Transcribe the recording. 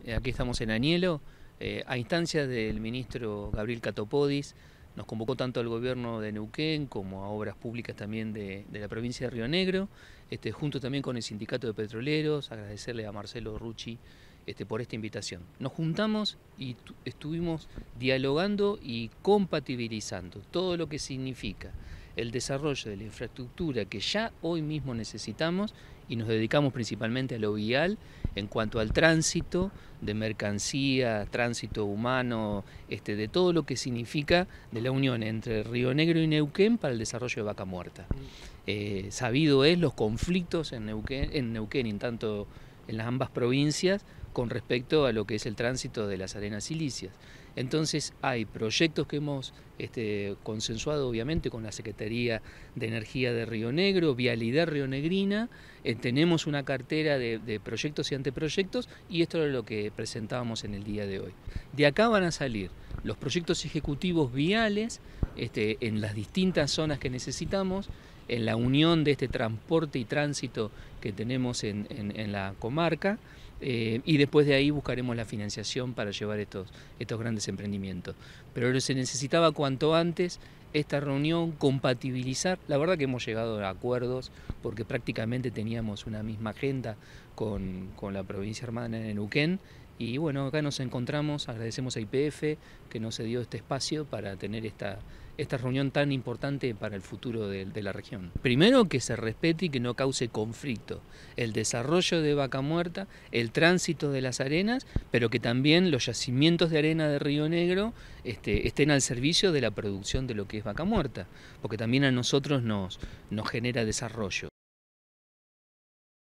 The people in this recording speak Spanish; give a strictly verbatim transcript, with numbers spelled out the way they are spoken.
aquí estamos en Anielo, eh, a instancias del ministro Gabriel Catopodis. Nos convocó tanto al gobierno de Neuquén como a obras públicas también de, de la provincia de Río Negro, este, junto también con el sindicato de petroleros, agradecerle a Marcelo Rucci este, por esta invitación. Nos juntamos y estuvimos dialogando y compatibilizando todo lo que significa el desarrollo de la infraestructura que ya hoy mismo necesitamos, y nos dedicamos principalmente a lo vial en cuanto al tránsito de mercancía, tránsito humano, este, de todo lo que significa de la unión entre Río Negro y Neuquén para el desarrollo de Vaca Muerta. Eh, sabido es los conflictos en Neuquén, en Neuquén y en tanto en las ambas provincias con respecto a lo que es el tránsito de las arenas silíceas. Entonces hay proyectos que hemos este, consensuado obviamente con la Secretaría de Energía de Río Negro, Vialidad Rionegrina, eh, tenemos una cartera de, de proyectos y anteproyectos, y esto es lo que presentábamos en el día de hoy. De acá van a salir los proyectos ejecutivos viales este, en las distintas zonas que necesitamos, en la unión de este transporte y tránsito que tenemos en, en, en la comarca, eh, y después de ahí buscaremos la financiación para llevar estos, estos grandes emprendimientos. Pero se necesitaba cuanto antes esta reunión, compatibilizar. La verdad que hemos llegado a acuerdos porque prácticamente teníamos una misma agenda con, con la provincia hermana de Neuquén. Y bueno, acá nos encontramos, agradecemos a Y P F que nos dio este espacio para tener esta, esta reunión tan importante para el futuro de, de la región. Primero, que se respete y que no cause conflicto el desarrollo de Vaca Muerta, el tránsito de las arenas, pero que también los yacimientos de arena de Río Negro este, estén al servicio de la producción de lo que es Vaca Muerta, porque también a nosotros nos, nos genera desarrollo.